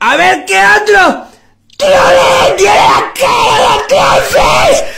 A ver qué otro. ¡Tío, tiene la cara de clases!